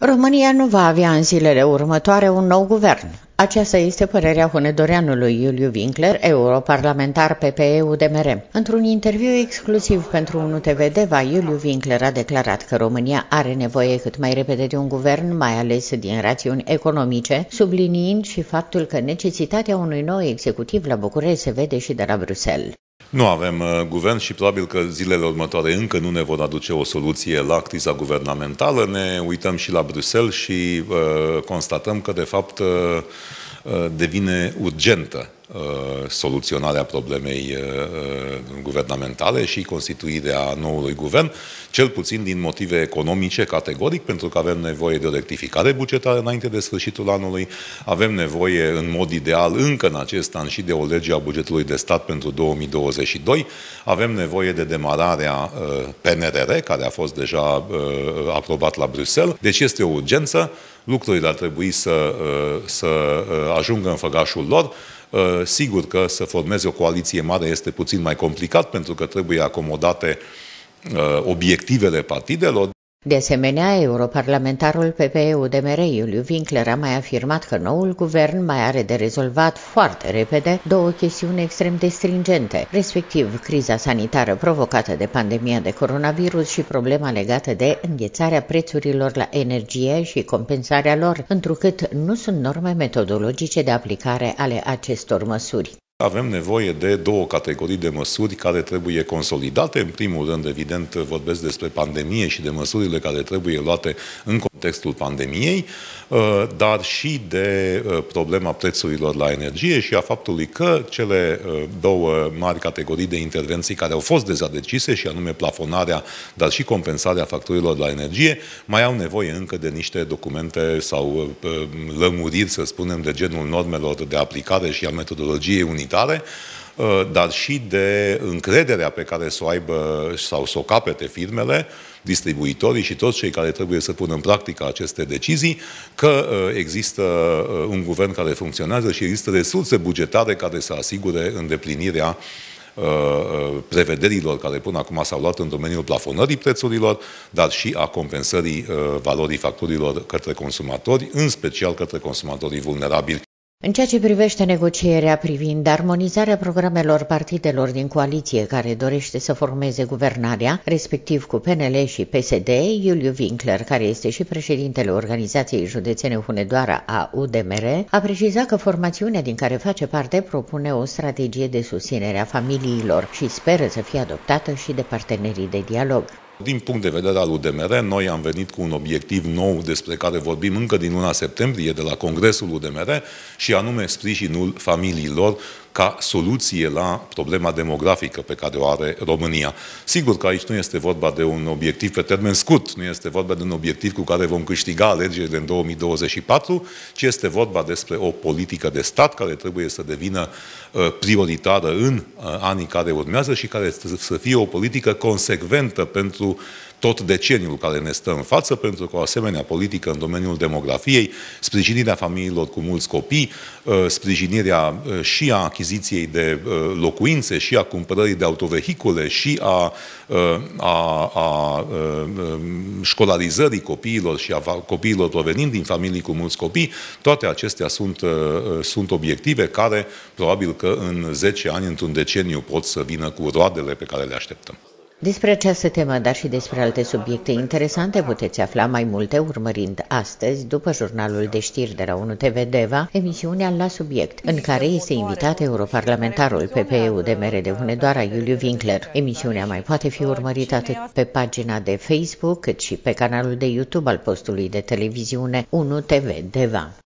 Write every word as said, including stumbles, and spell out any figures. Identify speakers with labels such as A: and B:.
A: România nu va avea în zilele următoare un nou guvern. Aceasta este părerea hunedoreanului Iuliu Winkler, europarlamentar P P E U D M R. Într-un interviu exclusiv pentru unu T V Deva, Iuliu Winkler a declarat că România are nevoie cât mai repede de un guvern, mai ales din rațiuni economice, subliniind și faptul că necesitatea unui nou executiv la București se vede și de la Bruxelles.
B: Nu avem uh, guvern și probabil că zilele următoare încă nu ne vor aduce o soluție la criza guvernamentală. Ne uităm și la Bruxelles și uh, constatăm că, de fapt, uh, uh, devine urgentă uh, soluționarea problemei uh, guvernamentale și constituirea noului guvern, cel puțin din motive economice, categoric, pentru că avem nevoie de o rectificare bugetară înainte de sfârșitul anului, avem nevoie, în mod ideal, încă în acest an și de o lege a bugetului de stat pentru două mii douăzeci și doi, avem nevoie de demararea uh, P N R R, care a fost deja uh, aprobat la Bruxelles, deci este o urgență, lucrurile ar trebui să, uh, să uh, ajungă în făgașul lor. Uh, sigur că să formeze o coaliție mare este puțin mai complicat, pentru că trebuie acomodate obiectivele partidelor.
A: De asemenea, europarlamentarul P P E U D M R Iuliu Winkler a mai afirmat că noul guvern mai are de rezolvat foarte repede două chestiuni extrem de stringente, respectiv criza sanitară provocată de pandemia de coronavirus și problema legată de înghețarea prețurilor la energie și compensarea lor, întrucât nu sunt norme metodologice de aplicare ale acestor măsuri.
B: Avem nevoie de două categorii de măsuri care trebuie consolidate. În primul rând, evident, vorbesc despre pandemie și de măsurile care trebuie luate în contextul pandemiei, dar și de problema prețurilor la energie și a faptului că cele două mari categorii de intervenții care au fost deja decise, și anume plafonarea, dar și compensarea facturilor la energie, mai au nevoie încă de niște documente sau lămuriri, să spunem, de genul normelor de aplicare și a metodologiei unitare, dar și de încrederea pe care să o aibă sau să o capete firmele, distribuitorii și toți cei care trebuie să pună în practică aceste decizii, că există un guvern care funcționează și există resurse bugetare care să asigure îndeplinirea prevederilor care până acum s-au luat în domeniul plafonării prețurilor, dar și a compensării valorii facturilor către consumatori, în special către consumatorii vulnerabili.
A: În ceea ce privește negocierea privind armonizarea programelor partidelor din coaliție care dorește să formeze guvernarea, respectiv cu P N L și P S D, Iuliu Winkler, care este și președintele Organizației Județene Hunedoara a U D M R, a precizat că formațiunea din care face parte propune o strategie de susținere a familiilor și speră să fie adoptată și de partenerii de dialog.
B: Din punct de vedere al U D M R, noi am venit cu un obiectiv nou despre care vorbim încă din luna septembrie de la Congresul U D M R și anume sprijinul familiilor ca soluție la problema demografică pe care o are România. Sigur că aici nu este vorba de un obiectiv pe termen scurt, nu este vorba de un obiectiv cu care vom câștiga alegerile în două mii douăzeci și patru, ci este vorba despre o politică de stat care trebuie să devină prioritară în anii care urmează și care să fie o politică consecventă pentru tot deceniul care ne stă în față, pentru că o asemenea politică în domeniul demografiei, sprijinirea familiilor cu mulți copii, sprijinirea și a achiziției de locuințe, și a cumpărării de autovehicule, și a, a, a școlarizării copiilor și a copiilor provenind din familii cu mulți copii, toate acestea sunt, sunt obiective care, probabil că în zece ani, într-un deceniu, pot să vină cu roadele pe care le așteptăm.
A: Despre această temă, dar și despre alte subiecte interesante, puteți afla mai multe urmărind astăzi, după jurnalul de știri de la unu T V Deva, emisiunea La Subiect, în care este invitat europarlamentarul P P E U D M R de Hunedoara Iuliu Winkler. Emisiunea mai poate fi urmărită atât pe pagina de Facebook, cât și pe canalul de YouTube al postului de televiziune unu T V Deva.